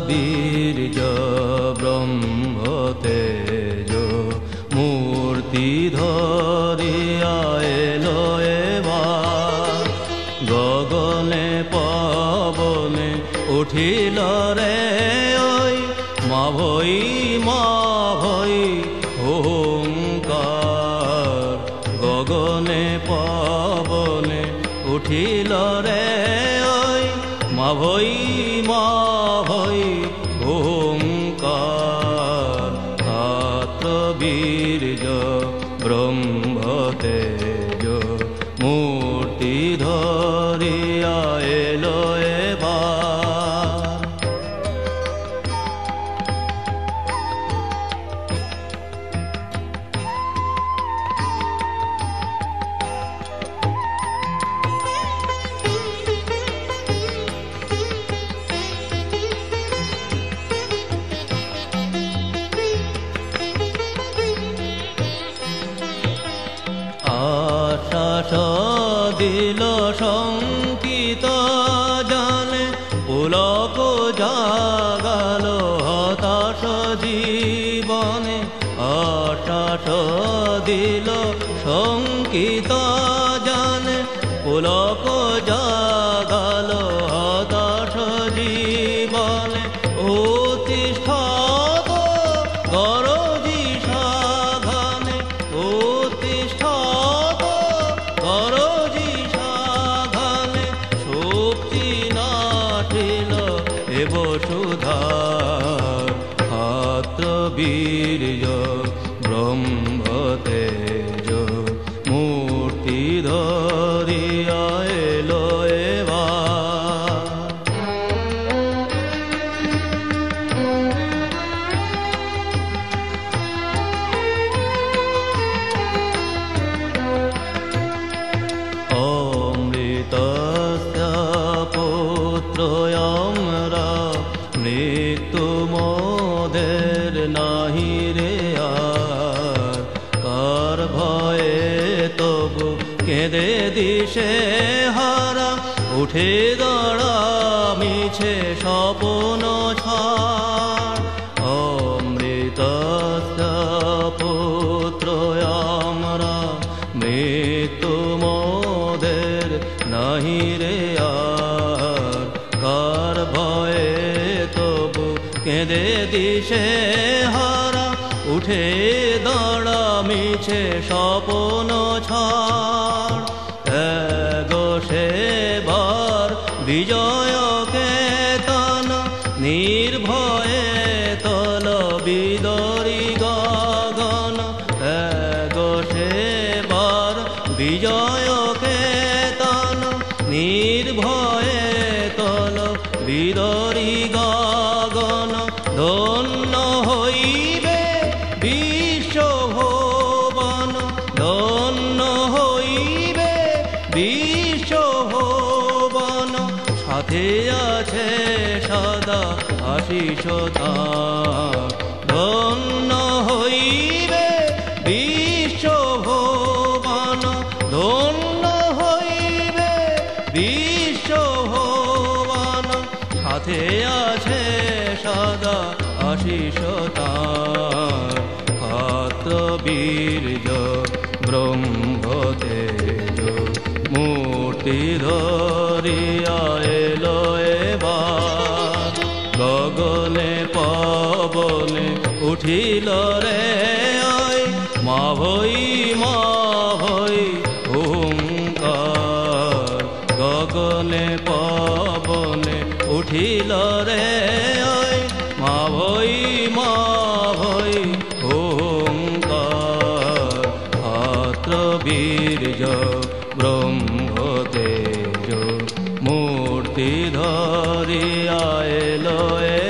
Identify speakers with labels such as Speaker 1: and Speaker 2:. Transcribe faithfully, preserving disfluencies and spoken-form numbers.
Speaker 1: বীর্য ব্রহ্ম তেজ মূর্তি ধরিয়া এলো এবার গগনে পবনে উঠিল রে ওই মা ভৈ মা ভৈ ওঙ্কার গগনে পবনে উঠিল রে ওই মা ভৈ মা ভৈ ওঙ্কার আত্র বীর্য ব্রহ্ম তেজ মূর্তি ধরিয়া এলো এবার আশ্বাস দিল শঙ্কিত জানে পুলক জাগাল হতাশ জীবনে আশ্বাস দিল শঙ্কিত জানে পুলক জাগাল হতাশ জীবনে উত্তিষ্ঠ গরজি সাধনে উত্তিষ্ঠ গরজি সাধনে শক্তি নাঠিল এ বসুধার আত্র বীর্য ব্রহ্ম তেজ মূর্তি ধরিয়া এলো এবার অমৃতস্য পুত্র আমরা মৃত্যু মোদের নাহি রে আর কার ভয়ে তবু কেঁদে দিশে হারা উঠে দাঁড়া মিছে স্বপ্ন ছাড় অমৃতস্য পুত্র আমরা মৃত্যু মোদের নাহি রে আর কার ভয়ে তবু কেঁদে দিশে হারা উঠে দাঁড়া মিছে স্বপ্ন ছাড় এগো সেবার বিজয় কেতন নির্ভয়ে তল বিদরি গগন এগো সেবার বিজয় কেতন নির্ভয়ে তল বিদরি গগন ধন্য হইবে বিশ্বভুবন ধন্য হইবে বিশ্বভুবন সাথে আছে সদা আশিস তার ধন্য হইবে বিশ্বভুবন ধন্য হইবে বিশ্বভুবন সাথে আছে সদা আশিস তার আত্র বীর্য ব্রহ্ম তেজ মূর্তি ধরিয়া এলো এবার গগনে পবনে উঠিল রে ওই মা ভৈ মা ভৈ ওঙ্কার গগনে পবনে উঠিল রে ওই মা ভৈ মা ভৈ ওঙ্কার আত্র বীর্য ব্রহ্ম তেজ মূর্তি ধরিয়া এলো।